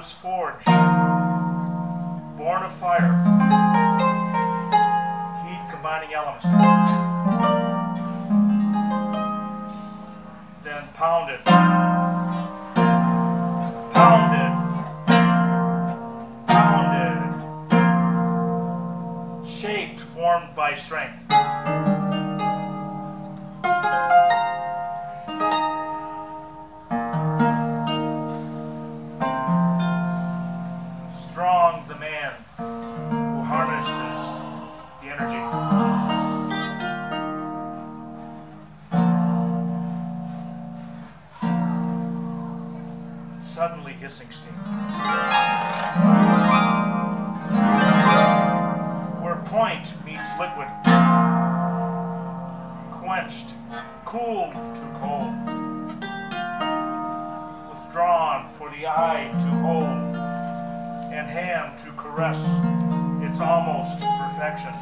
was forged, born of fire, heat combining elements. Then pounded, pounded, pounded, shaped, formed by strength. Strong the man who harnesses the energy. Suddenly hissing steam. Where point meets liquid. Quenched, cooled to cold. Withdrawn for the eye to hold and hand to caress its almost perfection.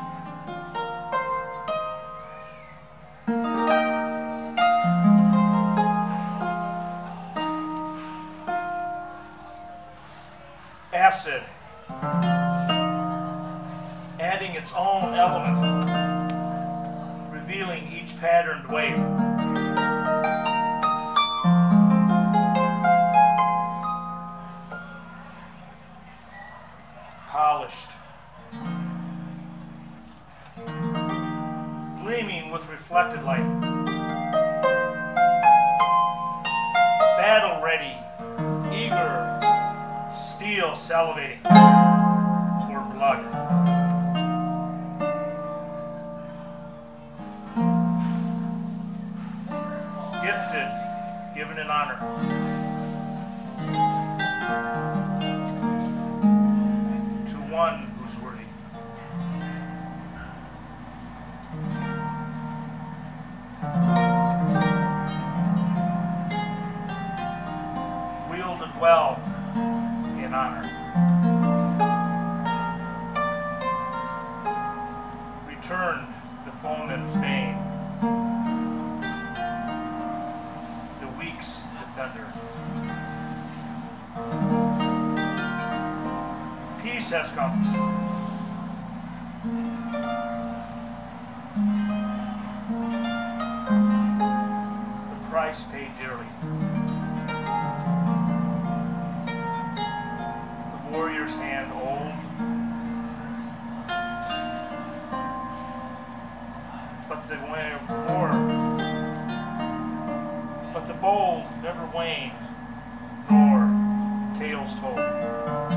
Acid, adding its own element, revealing each patterned wave. Polished, gleaming with reflected light, battle ready, eager, steel salivating for blood. Gifted, given in honor. One who's worthy. Wielded well in honor. Returned the foeman's bane, the weak's defender. Peace has come. The price paid dearly. The warrior's hand old, but the way of war, but the bold never waned, nor tales told.